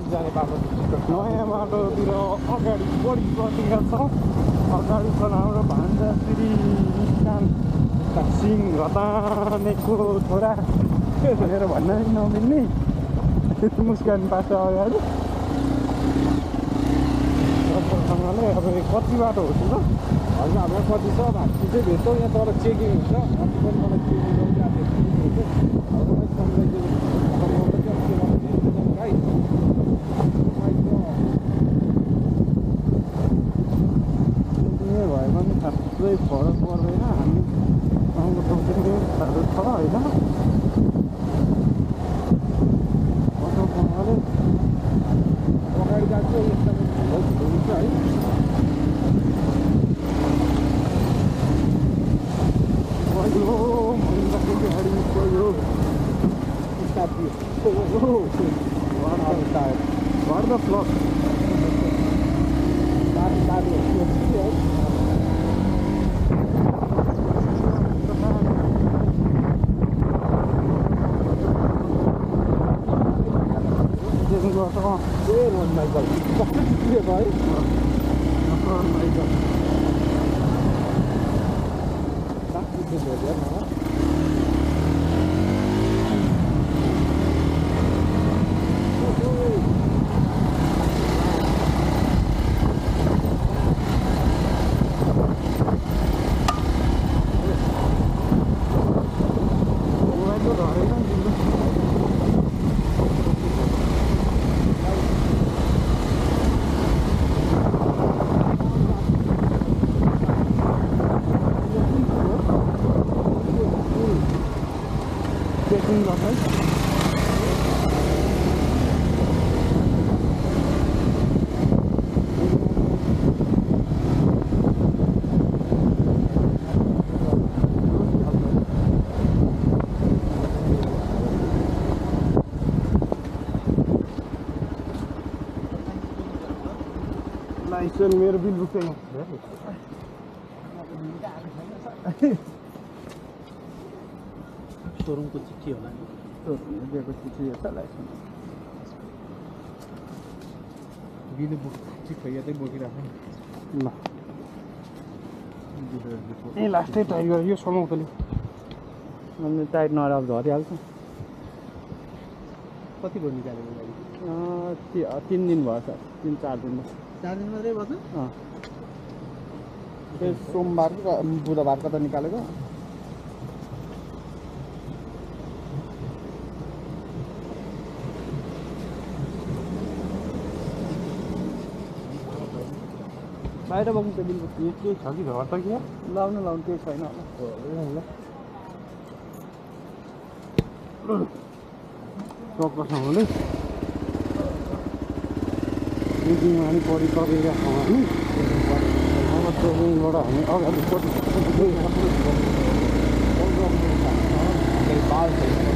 जाने बाटो नयाँ बाटोतिर अगाडि बढी प्रतिका छ अगाडि छ हाम्रो भान्जा श्री सिंह घतानेको छोरा भनेर भन्न नमिल्ने मुस्कान पास अगाडि राम्रोसँगले अब कति बाटो हो त हजुर हाम्रो कति छ भाटी चाहिँ भेट्छौँ यहाँ तर चेकिङ हुन्छ अस्ति पनि मलाई चेकिङ भए पनि खासै फरक पर्दैन हामी गाउँको ठाउँतिर साह्रो छ होइन अगाडि जान्छ एकदमै हुन्छ है गाडी गयो घर द फ्लक लाइसेन्स मेरो बिल बुक्दैन सोरुमको चिठी होला नि दिएको चिठी छ लाइसेन्स बिल बुक चिठी यतै बोकिराख्नु ल ए लास्टै टाइट गरेँ यो समाउँथ्यो अनि टाइट नराब झरिहाल्छ कति भयो निकालेको गाडी 3 दिन भयो सर 3-4 दिन 4 दिन मात्रै भयो त सोमबार बुधबार कता निकालेको बाहिर बोक्नु त बिल के छ कि घर त के लाउनु केही छैन होला चक्कसँगले मिटिङमा पनि परिरहेका छौँ हामी अब ट्रेनिङबाट हामी अगाडि